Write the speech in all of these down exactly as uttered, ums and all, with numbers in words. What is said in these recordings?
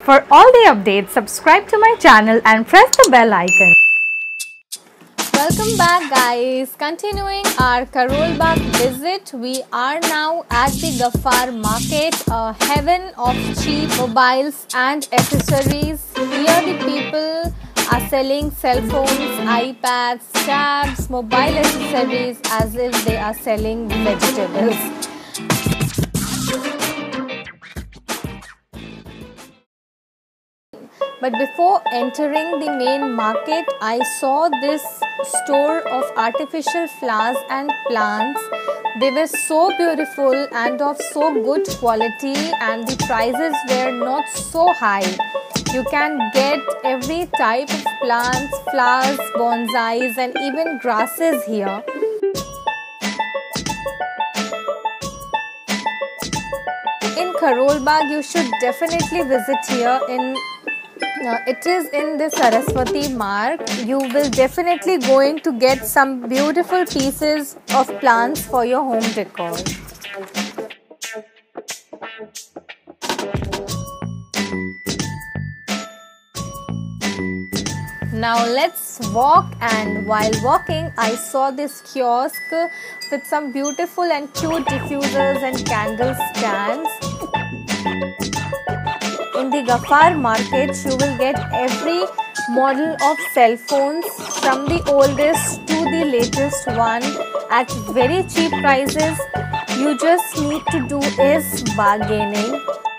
For all the updates, subscribe to my channel and press the bell icon. Welcome back guys. Continuing our Karol Bagh visit, we are now at the Gaffar market, a heaven of cheap mobiles and accessories. Here the people are selling cell phones, iPads, tabs, mobile accessories as if they are selling vegetables. But before entering the main market, I saw this store of artificial flowers and plants. They were so beautiful and of so good quality, and the prices were not so high. You can get every type of plants, flowers, bonsais and even grasses here. In Karol Bagh, you should definitely visit here. In uh, it is in the Saraswati Marg. You will definitely going to get some beautiful pieces of plants for your home decor. Now let's walk, and while walking I saw this kiosk with some beautiful and cute diffusers and candle stands. In the Gaffar market you will get every model of cell phones from the oldest to the latest one at very cheap prices. You just need to do is bargaining.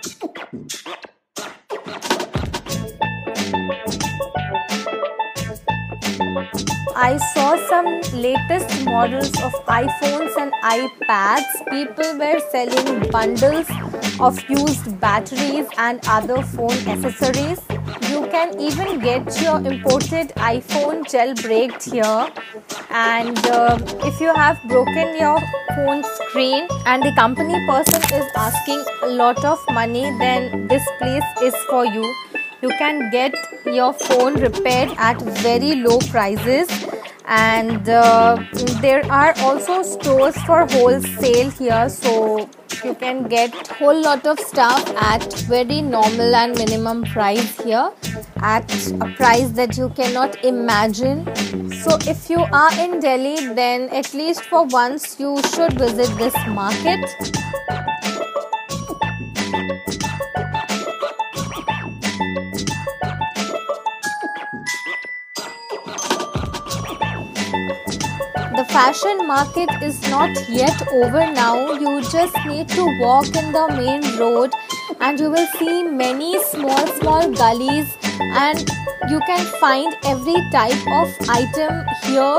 I saw some latest models of iPhones and iPads. People were selling bundles of used batteries and other phone accessories. You can even get your imported iPhone jailbreaked here. And uh, if you have broken your phone screen and the company person is asking a lot of money, then this place is for you. You can get your phone repaired at very low prices, and uh, there are also stores for wholesale here, so you can get whole lot of stuff at very normal and minimum price here, at a price that you cannot imagine. So if you are in Delhi, then at least for once you should visit this market. The fashion market is not yet over now. You just need to walk in the main road and you will see many small small gullies, and you can find every type of item here.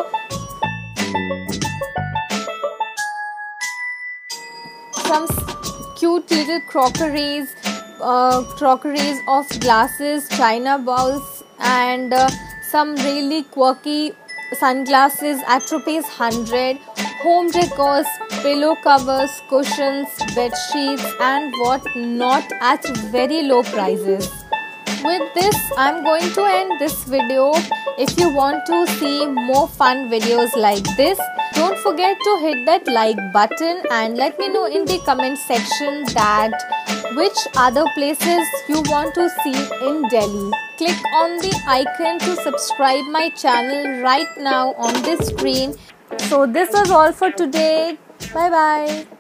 Some cute little crockeries, uh, crockeries of glasses, china bowls, and uh, some really quirky sunglasses at rupees one hundred, home decors, pillow covers, cushions, bed sheets and what not at very low prices. With this, I'm going to end this video. If you want to see more fun videos like this, don't forget to hit that like button and let me know in the comment section that which other places you want to see in Delhi. Click on the icon to subscribe my channel right now on this screen. So this was all for today. Bye bye.